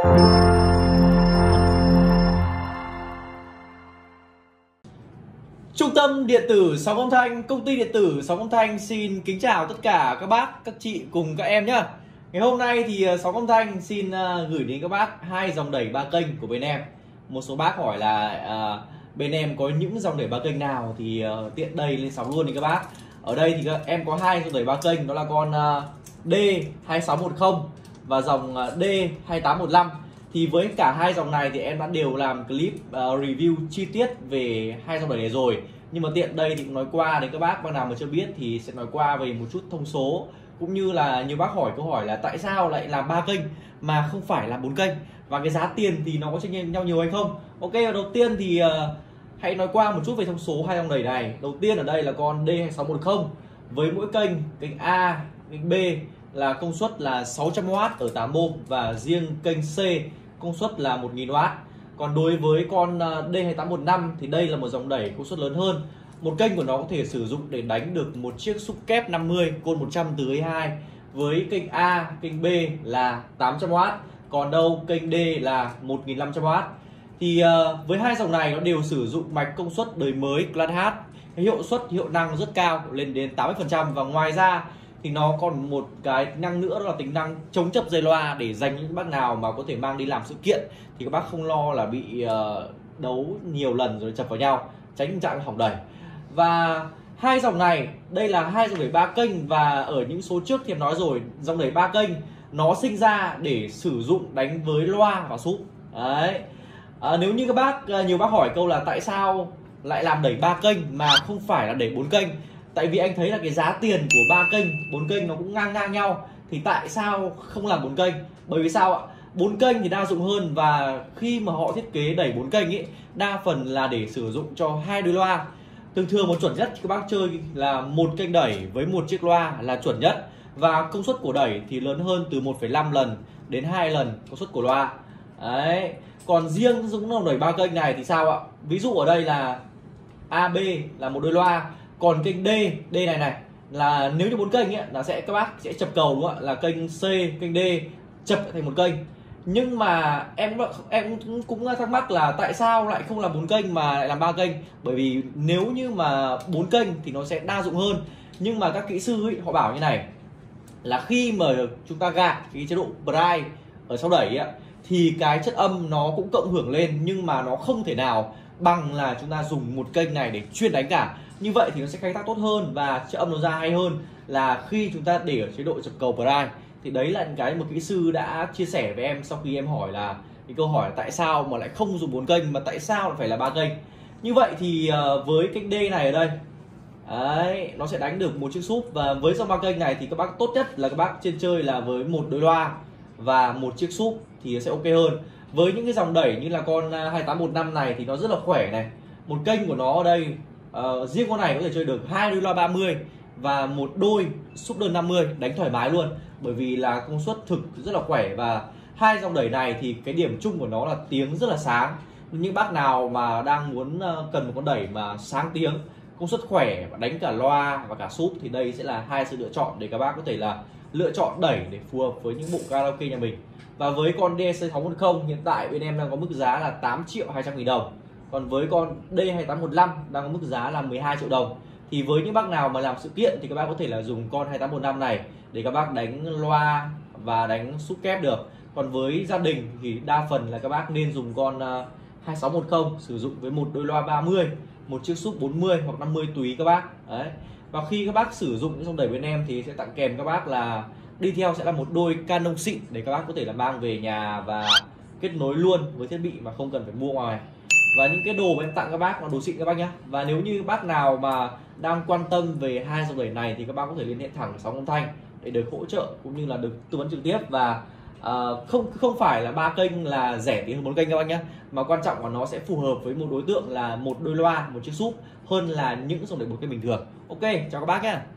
Trung tâm điện tử Sóng Âm Thanh, công ty điện tử Sóng Âm Thanh xin kính chào tất cả các bác, các chị cùng các em nhé. Ngày hôm nay thì Sóng Âm Thanh xin gửi đến các bác hai dòng đẩy 3 kênh của bên em. Một số bác hỏi là bên em có những dòng đẩy 3 kênh nào thì tiện đây lên sóng luôn thì các bác. Ở đây thì các em có hai dòng đẩy 3 kênh, đó là con D2610 và dòng D2815. Thì với cả hai dòng này thì em đã đều làm clip review chi tiết về hai dòng đẩy này rồi. Nhưng mà tiện đây thì cũng nói qua đến các bác nào mà chưa biết thì sẽ nói qua về một chút thông số, cũng như là nhiều bác hỏi câu hỏi là tại sao lại làm 3 kênh mà không phải là 4 kênh, và cái giá tiền thì nó có chênh nhau nhiều hay không. Ok, đầu tiên thì hãy nói qua một chút về thông số hai dòng đẩy này. Đầu tiên ở đây là con D2610 với mỗi kênh A, kênh B là công suất là 600W ở 8 ohm, và riêng kênh C công suất là 1000W. Còn đối với con D2815 thì đây là một dòng đẩy công suất lớn hơn. Một kênh của nó có thể sử dụng để đánh được một chiếc xúc kép 50 côn 100 từ A2, với kênh A, kênh B là 800W, còn đâu kênh D là 1500W. Thì với hai dòng này nó đều sử dụng mạch công suất đời mới Class H, cái hiệu suất hiệu năng rất cao lên đến 80%, và ngoài ra thì nó còn một cái tính năng nữa, đó là tính năng chống chập dây loa, để dành những bác nào mà có thể mang đi làm sự kiện thì các bác không lo là bị đấu nhiều lần rồi chập vào nhau, tránh tình trạng hỏng đẩy. Và hai dòng này, đây là hai dòng đẩy 3 kênh, và ở những số trước thì em nói rồi, dòng đẩy 3 kênh nó sinh ra để sử dụng đánh với loa và súp. Đấy. Nếu như các bác, nhiều bác hỏi câu là tại sao lại làm đẩy 3 kênh mà không phải là đẩy 4 kênh. Tại vì anh thấy là cái giá tiền của 3 kênh, 4 kênh nó cũng ngang ngang nhau, thì tại sao không làm 4 kênh? Bởi vì sao ạ? 4 kênh thì đa dụng hơn, và khi mà họ thiết kế đẩy 4 kênh ấy, đa phần là để sử dụng cho hai đôi loa. Thường thường một chuẩn nhất các bác chơi là một kênh đẩy với một chiếc loa là chuẩn nhất, và công suất của đẩy thì lớn hơn từ 1,5 lần đến 2 lần công suất của loa. Đấy. Còn riêng những dòng đẩy 3 kênh này thì sao ạ? Ví dụ ở đây là AB là một đôi loa, còn kênh D này là nếu như 4 kênh ấy, là các bác sẽ chập cầu, đúng không ạ? Là kênh C, kênh D chập thành một kênh. Nhưng mà em cũng thắc mắc là tại sao lại không làm 4 kênh mà lại làm 3 kênh? Bởi vì nếu như mà 4 kênh thì nó sẽ đa dụng hơn. Nhưng mà các kỹ sư ấy, họ bảo như này, là khi mà chúng ta gạt cái chế độ drive ở sau đẩy ấy, thì cái chất âm nó cũng cộng hưởng lên, nhưng mà nó không thể nào bằng là chúng ta dùng một kênh này để chuyên đánh cả. Như vậy thì nó sẽ khai thác tốt hơn và chất âm nó ra hay hơn là khi chúng ta để ở chế độ chập cầu drive. Thì đấy là cái một kỹ sư đã chia sẻ với em sau khi em hỏi là cái câu hỏi là tại sao mà lại không dùng 4 kênh mà tại sao lại phải là 3 kênh. Như vậy thì với kênh D này ở đây đấy, nó sẽ đánh được một chiếc súp, và với dòng 3 kênh này thì các bác tốt nhất là các bác trên chơi là với một đôi loa và một chiếc súp thì sẽ ok hơn. Với những cái dòng đẩy như là con 2815 này thì nó rất là khỏe này. Một kênh của nó ở đây riêng con này có thể chơi được hai đôi loa 30 và một đôi súp đơn 50 đánh thoải mái luôn, bởi vì là công suất thực rất là khỏe. Và hai dòng đẩy này thì cái điểm chung của nó là tiếng rất là sáng. Những bác nào mà đang muốn cần một con đẩy mà sáng tiếng, công suất khỏe và đánh cả loa và cả súp thì đây sẽ là hai sự lựa chọn để các bác có thể là lựa chọn đẩy để phù hợp với những bộ karaoke nhà mình. Và với con D2610 hiện tại bên em đang có mức giá là 8.200.000 đồng. Còn với con D2815 đang có mức giá là 12 triệu đồng. Thì với những bác nào mà làm sự kiện thì các bác có thể là dùng con 2815 này để các bác đánh loa và đánh súp kép được. Còn với gia đình thì đa phần là các bác nên dùng con 2610 sử dụng với một đôi loa 30, một chiếc súp 40 hoặc 50 tùy các bác. Đấy. Và khi các bác sử dụng những dòng đẩy bên em thì sẽ tặng kèm các bác là đi theo sẽ là một đôi Canon xịn để các bác có thể là mang về nhà và kết nối luôn với thiết bị mà không cần phải mua ngoài. Và những cái đồ mà em tặng các bác là đồ xịn các bác nhé. Và nếu như bác nào mà đang quan tâm về hai dòng đẩy này thì các bác có thể liên hệ thẳng Sóng Âm Thanh để được hỗ trợ cũng như là được tư vấn trực tiếp. Và không phải là 3 kênh là rẻ tiền hơn 4 kênh các bác nhé, mà quan trọng là nó sẽ phù hợp với một đối tượng là một đôi loa, một chiếc súp hơn là những dòng đẩy 4 kênh bình thường. Ok, chào các bác nhé.